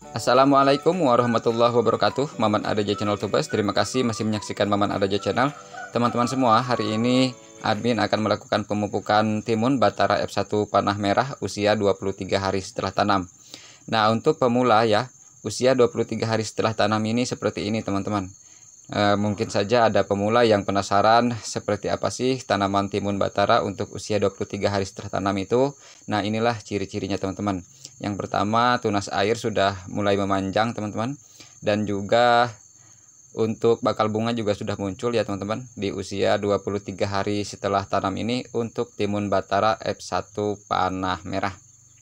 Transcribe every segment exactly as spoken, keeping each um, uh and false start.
Assalamualaikum warahmatullahi wabarakatuh. Maman Adaja Channel Tubas. Terima kasih masih menyaksikan Maman Adaja Channel. Teman-teman semua, hari ini admin akan melakukan pemupukan timun Batara F satu panah merah usia dua puluh tiga hari setelah tanam. Nah, untuk pemula ya, usia dua puluh tiga hari setelah tanam ini seperti ini teman-teman. E, mungkin saja ada pemula yang penasaran seperti apa sih tanaman timun batara untuk usia dua puluh tiga hari setelah tanam itu. Nah, inilah ciri-cirinya teman-teman. Yang pertama, tunas air sudah mulai memanjang teman-teman, dan juga untuk bakal bunga juga sudah muncul ya teman-teman di usia dua puluh tiga hari setelah tanam ini untuk timun batara F satu panah merah.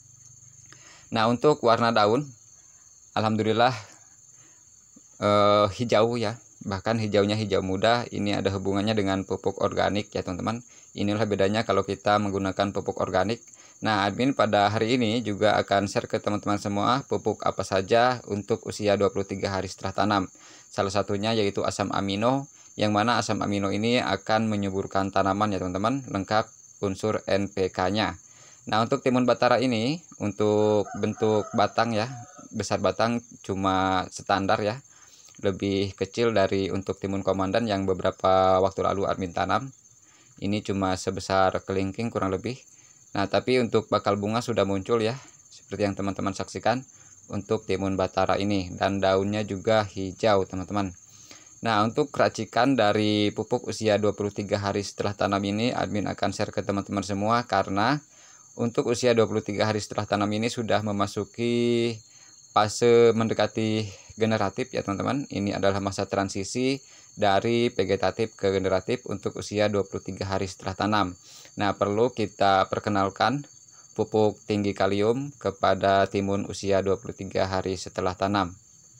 Nah, untuk warna daun alhamdulillah eh, hijau ya, bahkan hijaunya hijau muda. Ini ada hubungannya dengan pupuk organik ya teman-teman. Inilah bedanya kalau kita menggunakan pupuk organik. Nah, admin pada hari ini juga akan share ke teman-teman semua pupuk apa saja untuk usia dua puluh tiga hari setelah tanam. Salah satunya yaitu asam amino, yang mana asam amino ini akan menyuburkan tanaman ya teman-teman, lengkap unsur N P K-nya. Nah, untuk timun batara ini untuk bentuk batang ya, besar batang cuma standar ya, lebih kecil dari untuk timun komandan yang beberapa waktu lalu admin tanam. Ini cuma sebesar kelingking kurang lebih. Nah, tapi untuk bakal bunga sudah muncul ya, seperti yang teman-teman saksikan untuk timun batara ini, dan daunnya juga hijau teman-teman. Nah, untuk racikan dari pupuk usia dua puluh tiga hari setelah tanam ini admin akan share ke teman-teman semua, karena untuk usia dua puluh tiga hari setelah tanam ini sudah memasuki fase mendekati generatif ya teman-teman. Ini adalah masa transisi dari vegetatif ke generatif untuk usia dua puluh tiga hari setelah tanam. Nah, perlu kita perkenalkan pupuk tinggi kalium kepada timun usia dua puluh tiga hari setelah tanam.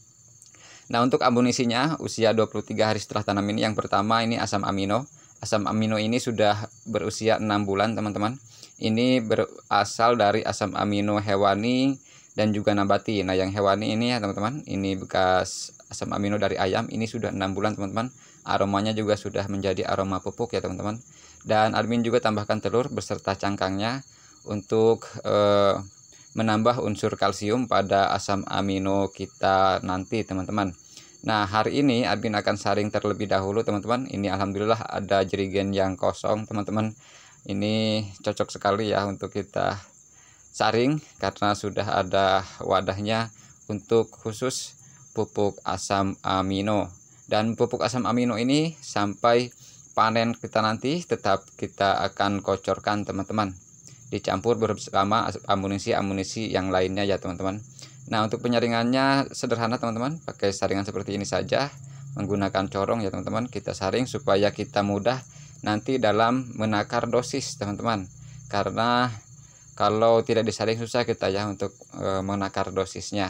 Nah, untuk amunisinya usia dua puluh tiga hari setelah tanam ini, yang pertama ini asam amino. Asam amino ini sudah berusia enam bulan teman-teman. Ini berasal dari asam amino hewani dan juga nabati. Nah, yang hewani ini ya teman-teman, ini bekas asam amino dari ayam, ini sudah enam bulan teman-teman. Aromanya juga sudah menjadi aroma pupuk ya teman-teman. Dan admin juga tambahkan telur beserta cangkangnya untuk eh, menambah unsur kalsium pada asam amino kita nanti teman-teman. Nah, hari ini admin akan saring terlebih dahulu teman-teman. Ini alhamdulillah ada jerigen yang kosong teman-teman. Ini cocok sekali ya untuk kita saring karena sudah ada wadahnya untuk khusus pupuk asam amino. Dan pupuk asam amino ini sampai panen kita nanti tetap kita akan kocorkan teman-teman, dicampur bersama amunisi-amunisi yang lainnya ya teman-teman. Nah, untuk penyaringannya sederhana teman-teman, pakai saringan seperti ini saja, menggunakan corong ya teman-teman. Kita saring supaya kita mudah nanti dalam menakar dosis teman-teman, karena kalau tidak disaring susah kita ya untuk e, menakar dosisnya.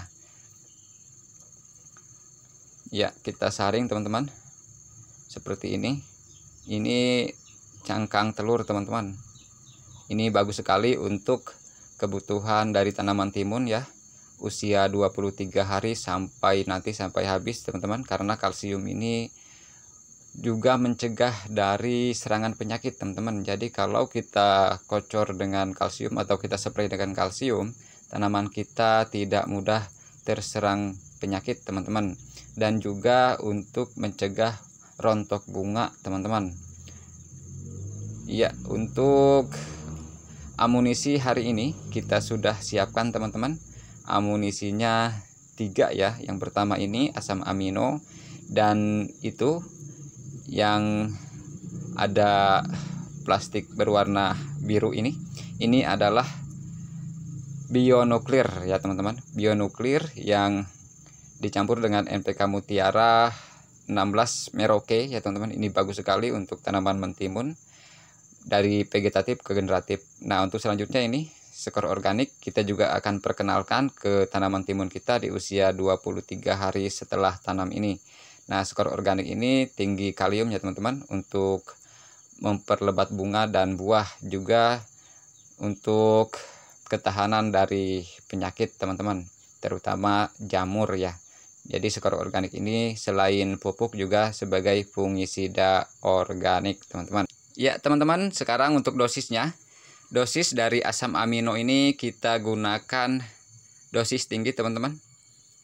Ya, kita saring teman-teman seperti ini. Ini cangkang telur teman-teman. Ini bagus sekali untuk kebutuhan dari tanaman timun ya, usia dua puluh tiga hari sampai nanti sampai habis teman-teman, karena kalsium ini juga mencegah dari serangan penyakit teman-teman. Jadi kalau kita kocor dengan kalsium atau kita spray dengan kalsium, tanaman kita tidak mudah terserang penyakit teman-teman. Dan juga untuk mencegah rontok bunga teman-teman. Ya, untuk amunisi hari ini kita sudah siapkan teman-teman. Amunisinya tiga ya. Yang pertama ini asam amino, dan itu yang ada plastik berwarna biru ini, ini adalah bionuklir ya teman-teman. Bionuklir yang dicampur dengan N P K Mutiara enam belas Merauke ya teman-teman. Ini bagus sekali untuk tanaman mentimun dari vegetatif ke generatif. Nah, untuk selanjutnya ini skor organik kita juga akan perkenalkan ke tanaman timun kita di usia dua puluh tiga hari setelah tanam ini. Nah, skor organik ini tinggi kalium ya teman-teman, untuk memperlebat bunga dan buah, juga untuk ketahanan dari penyakit teman-teman, terutama jamur ya. Jadi skor organik ini selain pupuk juga sebagai fungisida organik teman-teman. Ya teman-teman, sekarang untuk dosisnya. Dosis dari asam amino ini kita gunakan dosis tinggi teman-teman.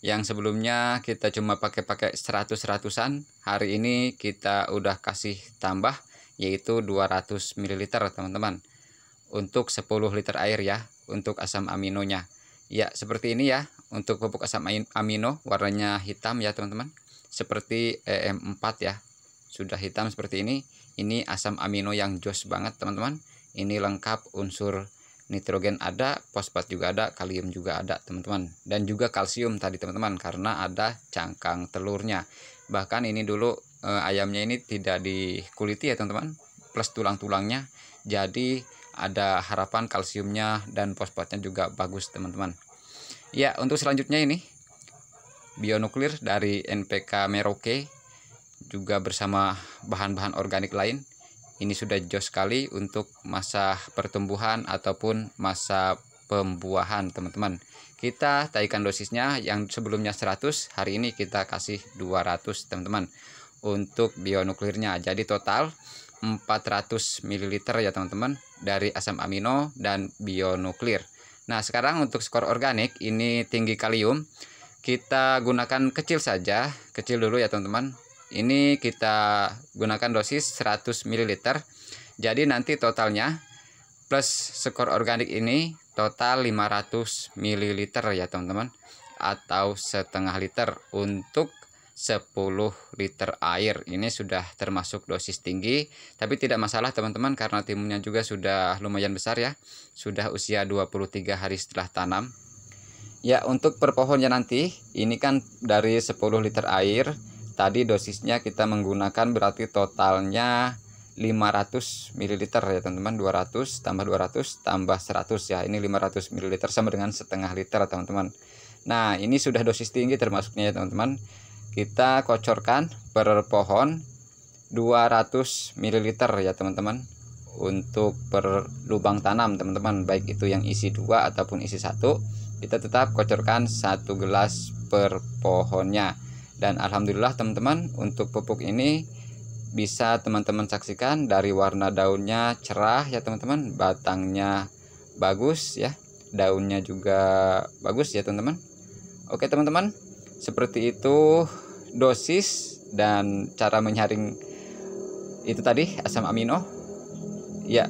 Yang sebelumnya kita cuma pakai-pakai seratus-seratusan, hari ini kita udah kasih tambah yaitu dua ratus mililiter teman-teman. Untuk sepuluh liter air ya, untuk asam aminonya. Ya, seperti ini ya, untuk pupuk asam amino warnanya hitam ya teman-teman. Seperti E M empat ya. Sudah hitam seperti ini. Ini asam amino yang jos banget teman-teman. Ini lengkap unsur nitrogen ada, fosfat juga ada, kalium juga ada teman-teman, dan juga kalsium tadi teman-teman karena ada cangkang telurnya. Bahkan ini dulu eh, ayamnya ini tidak dikuliti ya teman-teman, plus tulang-tulangnya, jadi ada harapan kalsiumnya dan fosfatnya juga bagus teman-teman. Ya, untuk selanjutnya ini bionuklir dari N P K Merauke juga bersama bahan-bahan organik lain. Ini sudah jos sekali untuk masa pertumbuhan ataupun masa pembuahan teman-teman. Kita taikan dosisnya yang sebelumnya seratus, hari ini kita kasih dua ratus teman-teman untuk bionuklirnya. Jadi total empat ratus mililiter ya teman-teman dari asam amino dan bionuklir. Nah, sekarang untuk skor organik ini tinggi kalium. Kita gunakan kecil saja, kecil dulu ya teman-teman. Ini kita gunakan dosis seratus mililiter. Jadi nanti totalnya plus skor organik ini total lima ratus mililiter ya teman-teman, atau setengah liter untuk sepuluh liter air. Ini sudah termasuk dosis tinggi, tapi tidak masalah teman-teman karena timunnya juga sudah lumayan besar ya. Sudah usia dua puluh tiga hari setelah tanam. Ya, untuk per pohonnya nanti ini kan dari sepuluh liter air. Tadi dosisnya kita menggunakan berarti totalnya lima ratus mililiter ya teman-teman. Dua ratus tambah dua ratus tambah seratus ya. Ini lima ratus mililiter sama dengan setengah liter teman-teman. Nah, ini sudah dosis tinggi termasuknya ya teman-teman. Kita kocorkan per pohon dua ratus mililiter ya teman-teman. Untuk per lubang tanam teman-teman, baik itu yang isi dua ataupun isi satu, kita tetap kocorkan satu gelas per pohonnya. Dan alhamdulillah teman-teman, untuk pupuk ini bisa teman-teman saksikan dari warna daunnya cerah ya teman-teman, batangnya bagus ya, daunnya juga bagus ya teman-teman. Oke teman-teman, seperti itu dosis dan cara menyaring itu tadi asam amino ya.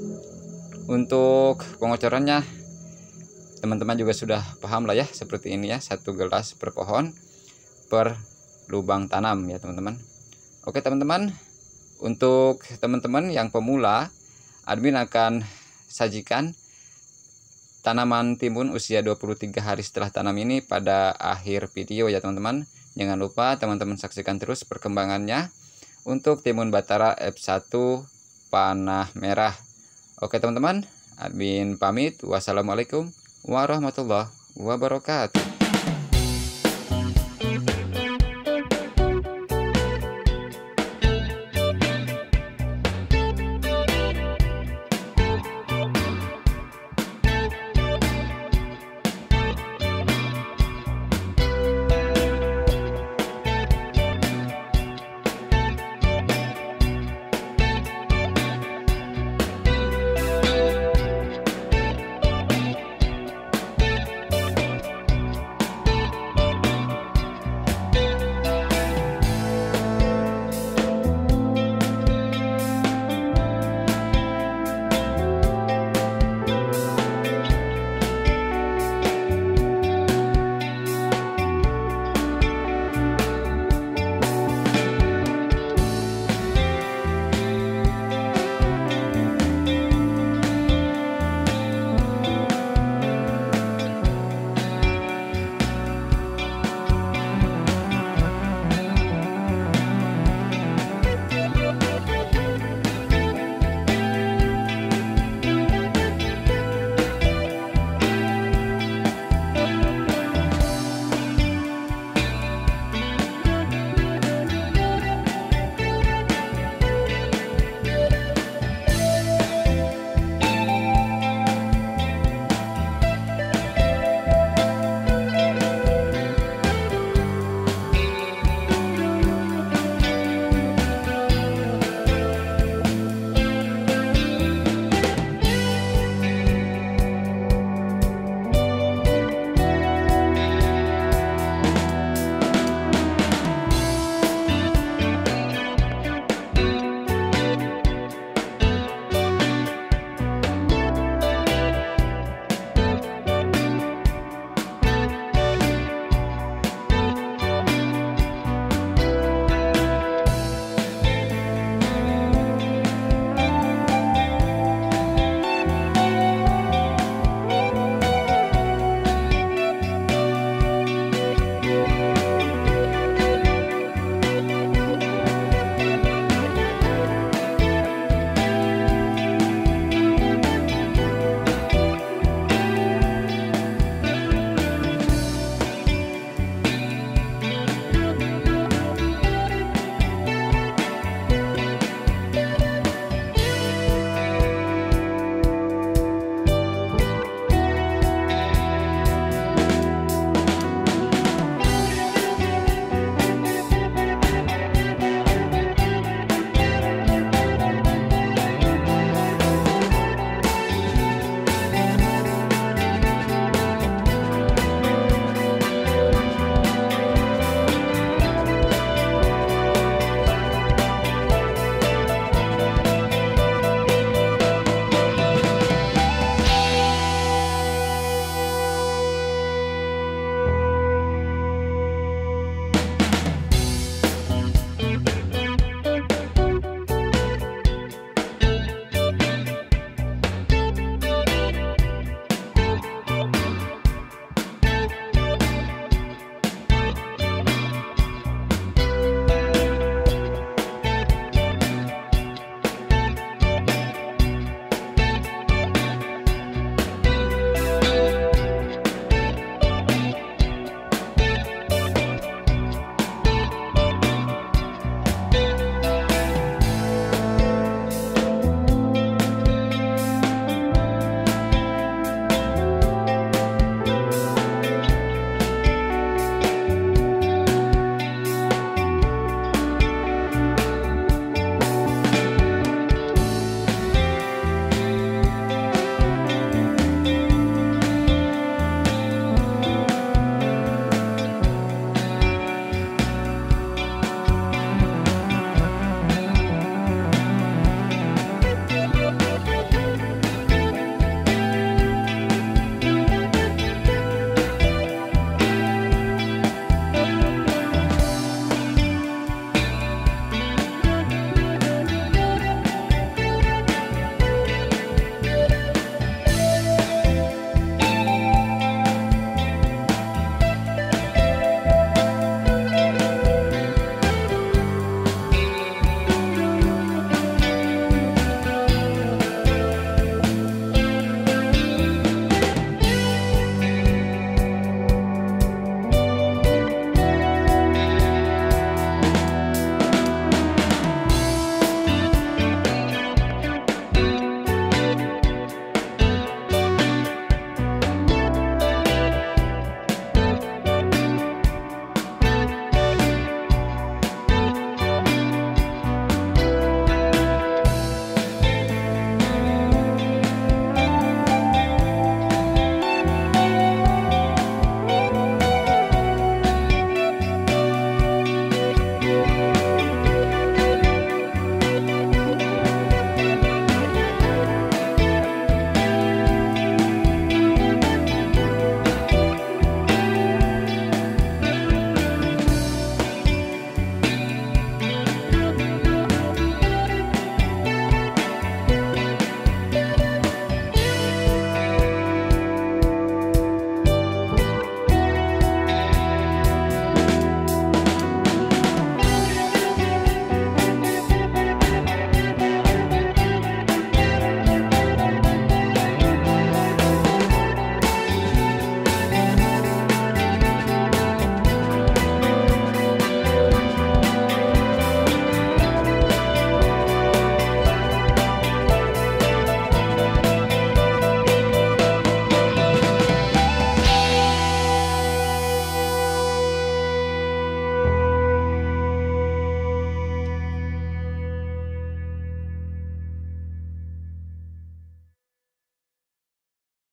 Untuk pengocorannya teman-teman juga sudah paham lah ya, seperti ini ya, satu gelas per pohon per lubang tanam ya teman-teman. Oke teman-teman, untuk teman-teman yang pemula, admin akan sajikan tanaman timun usia dua puluh tiga hari setelah tanam ini pada akhir video ya teman-teman. Jangan lupa teman-teman saksikan terus perkembangannya untuk timun Batara F satu panah merah. Oke teman-teman, admin pamit. Wassalamualaikum warahmatullahi wabarakatuh.